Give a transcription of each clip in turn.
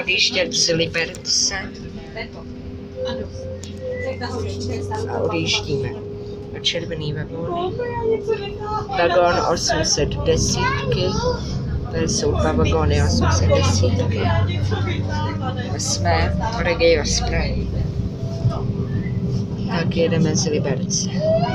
odjíždět z Liberce a odjíždíme do červený vagóny. Vagón 810, tady jsou dva vagóny 810 a jsme v Regio z Prahy. Tak jedeme z Liberce.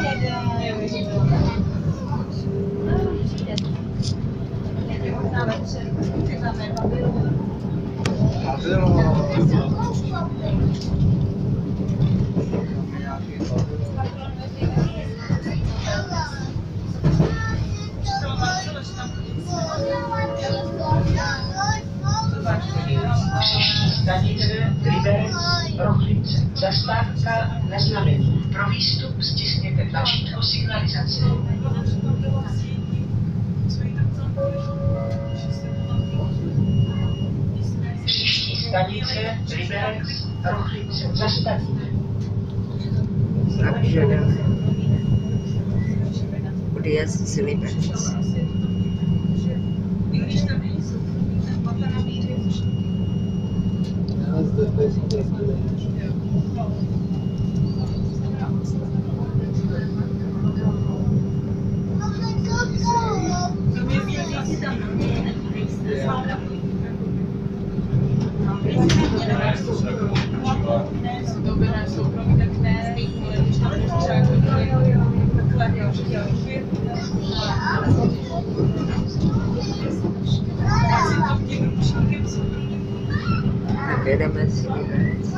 Příští stanice Liberec Rochlice. Zastávka na znamení. Pro výstup stiskněte tlačítko signalizace. Příští stanice Liberec Rochlice. Zastavíte. Takže jdeme odjezd z Liberce. Tak jedeme z Liberce.